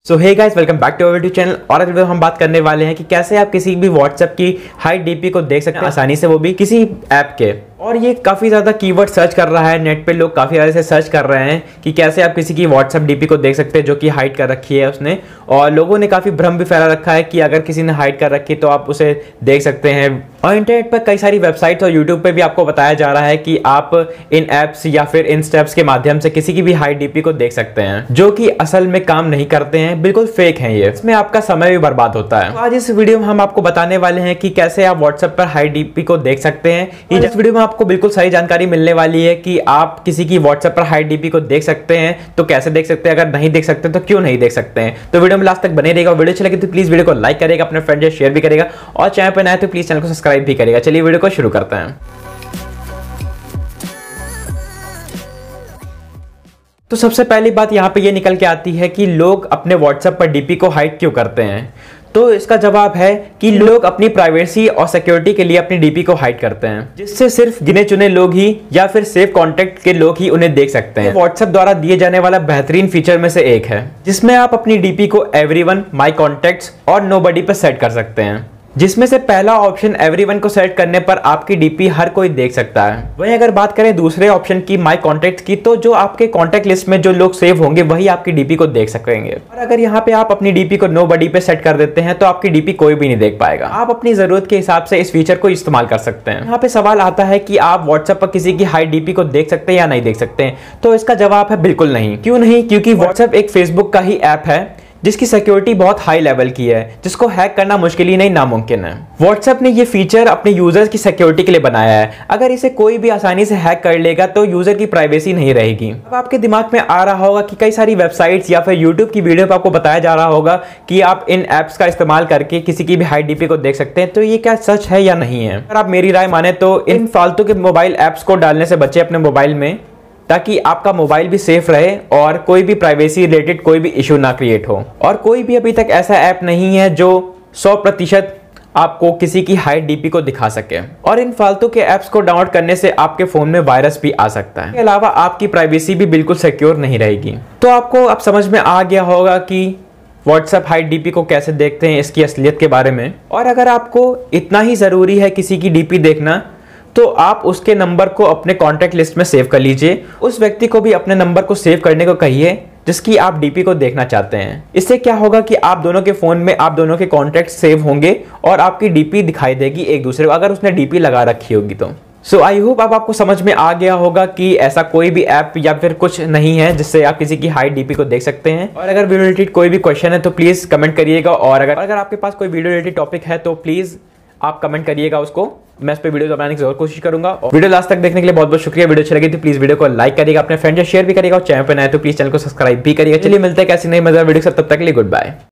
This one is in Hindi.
So hey guys, welcome back to our YouTube channel. और आज वीडियो हम बात करने वाले हैं कि कैसे आप किसी भी व्हाट्सएप की हाई डीपी को देख सकते हैं आसानी से, वो भी किसी ऐप के। और ये काफ़ी ज़्यादा कीवर्ड सर्च कर रहा है नेट पे, लोग काफ़ी ज़्यादा से सर्च कर रहे हैं कि कैसे आप किसी की व्हाट्सएप डीपी को देख सकते हैं जो कि हाइड कर रखी है उसने। और लोगों ने काफ़ी भ्रम भी फैला रखा है कि अगर किसी ने हाइड कर रखी तो आप उसे देख सकते हैं। और इंटरनेट पर कई सारी वेबसाइट्स और यूट्यूब पे भी आपको बताया जा रहा है कि आप इन ऐप्स या फिर इन स्टेप्स के माध्यम से किसी की भी हाई डीपी को देख सकते हैं, जो कि असल में काम नहीं करते हैं, बिल्कुल फेक हैं ये। इसमें आपका समय भी बर्बाद होता है। तो आज इस वीडियो में हम आपको बताने वाले हैं कि कैसे आप व्हाट्सएप पर हाई डीपी को देख सकते हैं। इस वीडियो में आपको बिल्कुल सही जानकारी मिलने वाली है कि आप किसी की व्हाट्सएप पर हाई डीपी को देख सकते हैं तो कैसे देख सकते हैं, अगर नहीं देख सकते तो क्यों नहीं देख सकते हैं। तो वीडियो में लास्ट तक बने रहेगा। वीडियो अच्छी लगे तो प्लीज वीडियो को लाइक करेगा, अपने फ्रेंड से शेयर भी करेगा, और चैनल पर नए तो प्लीज चैनल को सब्सक्राइब भी करेगा। चलिए वीडियो को शुरू करते हैं। तो सबसे पहली बात यहाँ पे ये निकल के आती है कि लोग अपने व्हाट्सएप पर डीपी को हाइड क्यों करते हैं। तो इसका जवाब है कि लोग अपनी प्राइवेसी और सिक्योरिटी के लिए अपनी डीपी को हाइड करते हैं, जिससे सिर्फ गिने चुने लोग ही या फिर सेव कॉन्टेक्ट के लोग ही उन्हें देख सकते हैं। व्हाट्सएप द्वारा दिए जाने वाला बेहतरीन फीचर में से एक है, जिसमें आप अपनी डीपी को एवरीवन, माय कॉन्टेक्ट्स और नोबडी पर सेट कर सकते हैं। जिसमें से पहला ऑप्शन एवरीवन को सेट करने पर आपकी डीपी हर कोई देख सकता है। वहीं अगर बात करें दूसरे ऑप्शन की, माय कॉन्टेक्ट्स की, तो जो आपके कॉन्टेक्ट लिस्ट में जो लोग सेव होंगे वही आपकी डीपी को देख सकेंगे। और अगर यहाँ पे आप अपनी डीपी को नोबडी पे सेट कर देते हैं तो आपकी डीपी कोई भी नहीं देख पाएगा। आप अपनी जरूरत के हिसाब से इस फीचर को इस्तेमाल कर सकते हैं। यहाँ पे सवाल आता है कि आप व्हाट्सएप पर किसी की हाई डीपी को देख सकते हैं या नहीं देख सकते हैं। तो इसका जवाब है बिल्कुल नहीं। क्यों नहीं? क्योंकि व्हाट्सएप एक फेसबुक का ही ऐप है जिसकी सिक्योरिटी बहुत हाई लेवल की है, जिसको हैक करना मुश्किल ही नहीं, नामुमकिन है। व्हाट्सएप ने ये फीचर अपने यूजर्स की सिक्योरिटी के लिए बनाया है। अगर इसे कोई भी आसानी से हैक कर लेगा तो यूजर की प्राइवेसी नहीं रहेगी। अब आपके दिमाग में आ रहा होगा कि कई सारी वेबसाइट्स या फिर यूट्यूब की वीडियो पर आपको बताया जा रहा होगा कि आप इन ऐप्स का इस्तेमाल करके किसी की भी हाई डीपी को देख सकते हैं। तो ये क्या सच है या नहीं है? अगर आप मेरी राय माने तो इन फालतू के मोबाइल ऐप्स को डालने से बचे अपने मोबाइल में, ताकि आपका मोबाइल भी सेफ रहे और कोई भी प्राइवेसी रिलेटेड कोई भी इशू ना क्रिएट हो। और कोई भी अभी तक ऐसा ऐप नहीं है जो 100% आपको किसी की हाई डीपी को दिखा सके। और इन फालतू के ऐप्स को डाउनलोड करने से आपके फोन में वायरस भी आ सकता है। इसके अलावा आपकी प्राइवेसी भी बिल्कुल सिक्योर नहीं रहेगी। तो आपको अब समझ में आ गया होगा कि व्हाट्सएप हाई डीपी को कैसे देखते हैं, इसकी असलियत के बारे में। और अगर आपको इतना ही जरूरी है किसी की डीपी देखना, तो आप उसके नंबर को अपने कॉन्टैक्ट लिस्ट में सेव कर लीजिए। उस व्यक्ति को भी अपने नंबर को सेव करने को कहिए जिसकी आप डीपी को देखना चाहते हैं। इससे क्या होगा कि आप दोनों के फोन में आप दोनों के कॉन्टैक्ट सेव होंगे और आपकी डीपी दिखाई देगी एक दूसरे को, अगर उसने डीपी लगा रखी होगी तो। सो आई होप अब आपको समझ में आ गया होगा कि ऐसा कोई भी ऐप या फिर कुछ नहीं है जिससे आप किसी की हाई डीपी को देख सकते हैं। और अगर वीडियो रिलेटेड कोई भी क्वेश्चन है तो प्लीज कमेंट करिएगा। और अगर आपके पास कोई वीडियो रिलेटेड टॉपिक है तो प्लीज आप कमेंट करिएगा उसको, मैं इस पे वीडियो बनाने की जरूर कोशिश करूंगा। और वीडियो लास्ट तक देखने के लिए बहुत बहुत शुक्रिया। वीडियो अच्छी लगी तो प्लीज वीडियो को लाइक करिएगा, अपने फ्रेंड से शेयर भी करिएगा, और चैनल पर नए तो प्लीज चैनल को सब्सक्राइब भी करिएगा। चलिए मिलते हैं कैसी नई मजेदार वीडियो से, तब तक के लिए गुड बाय।